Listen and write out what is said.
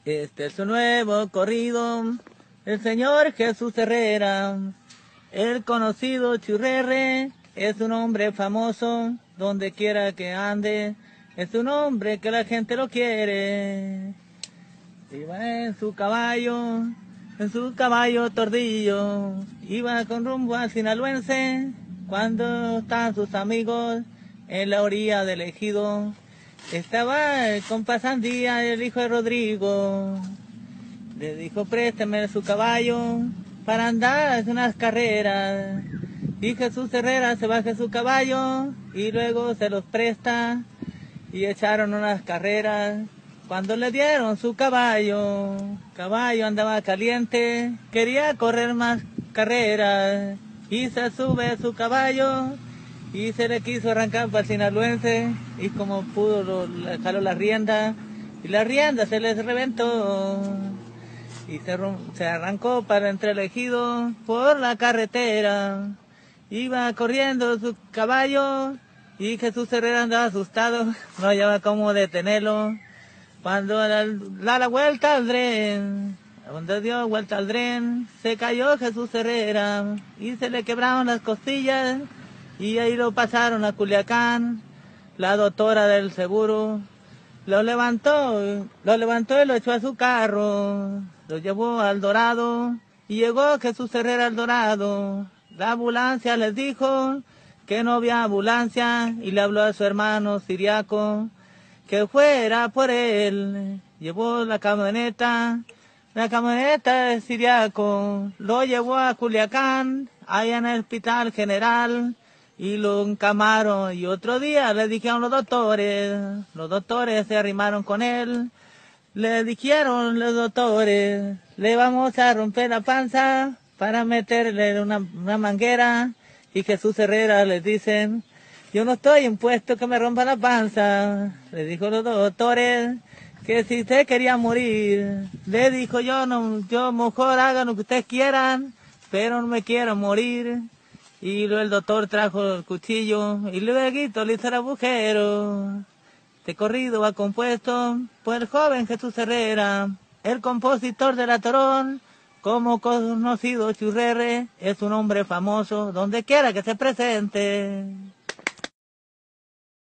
Este es su nuevo corrido, el señor Jesús Herrera, el conocido Churrerre, es un hombre famoso, donde quiera que ande, es un hombre que la gente lo quiere. Iba en su caballo tordillo, iba con rumbo al sinaloense, cuando estaban sus amigos en la orilla del ejido. Estaba el compa Sandía, el hijo de Rodrigo. Le dijo, présteme su caballo para andar unas carreras. Y Jesús Herrera se baja su caballo y luego se los presta y echaron unas carreras. Cuando le dieron su caballo andaba caliente, quería correr más carreras y se sube su caballo y se le quiso arrancar para el sinaloense y como pudo le jaló la rienda y la rienda se les reventó y se arrancó para entre el ejido por la carretera. Iba corriendo su caballo y Jesús Herrera andaba asustado, no hallaba cómo detenerlo. Cuando da la vuelta al tren, cuando dio vuelta al tren, se cayó Jesús Herrera y se le quebraron las costillas y ahí lo pasaron a Culiacán. La doctora del seguro lo levantó y lo echó a su carro, lo llevó al Dorado y llegó Jesús Herrera al Dorado. La ambulancia les dijo que no había ambulancia y le habló a su hermano Siriaco que fuera por él. Llevó la camioneta de Siriaco, lo llevó a Culiacán, allá en el Hospital General, y lo encamaron. Y otro día le dijeron los doctores se arrimaron con él, le dijeron los doctores, le vamos a romper la panza para meterle una manguera, y Jesús Herrera les dicen, yo no estoy impuesto que me rompa la panza. Le dijo los doctores que si usted quería morir, le dijo yo mejor hagan lo que ustedes quieran, pero no me quiero morir. Y luego el doctor trajo el cuchillo y luego le hizo el agujero. Este corrido va compuesto por el joven Jesús Herrera, el compositor de La Torón, como conocido Churrerre, es un hombre famoso donde quiera que se presente.